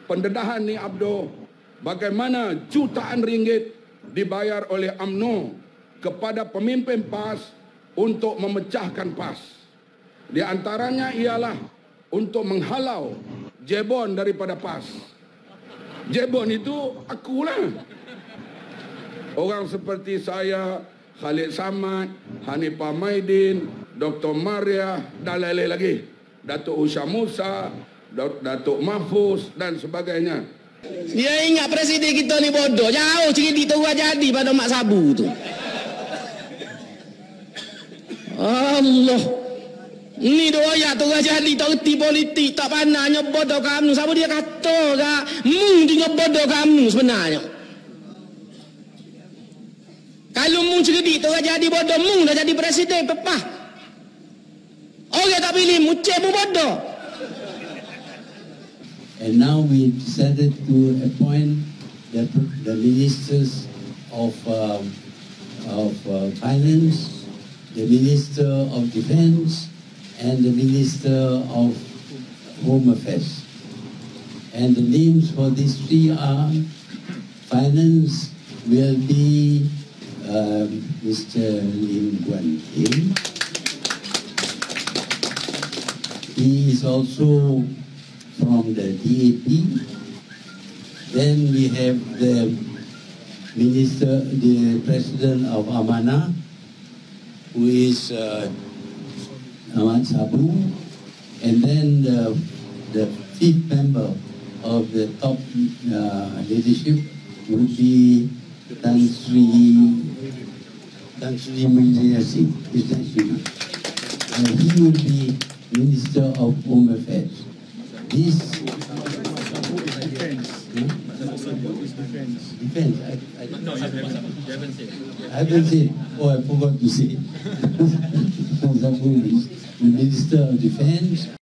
pendedahan ni Abdul, bagaimana jutaan ringgit dibayar oleh UMNO kepada pemimpin PAS untuk memecahkan PAS. Di antaranya ialah untuk menghalau Jebon daripada PAS. Jebon itu akulah. Orang seperti saya, Khalid Samad, Hanifah Maidin, Dr. Maria dan lain-lain lagi. Datuk Usha Musa, Datuk Mahfuz dan sebagainya. Dia ingat presiden kita ni bodoh. Jauh cerita tu jadi pada Mat Sabu tu. Allah. Ni doa tu jadi tak reti politik, tak pandai bodoh kamu. Siapa dia kata kak? Mung dia bodoh kamu sebenarnya. Kalau mung cerdik tu jadi bodoh, mung dah jadi presiden pepah. Orang tak pilih mucik mu bodoh. And now we decided to appoint the ministers of finance, the minister of defense, and the minister of home affairs. And the names for these three are: finance will be Mr. Lim Guan Kim. He is also from the DAP. Then we have the minister, the president of Amanah, who is Mat Sabu, and then the fifth member of the top leadership would be Tan Sri Muhyiddin Yassin. He will be Minister of Home Affairs. This defense. I haven't said. Oh, I forgot to say. The Minister of Defense.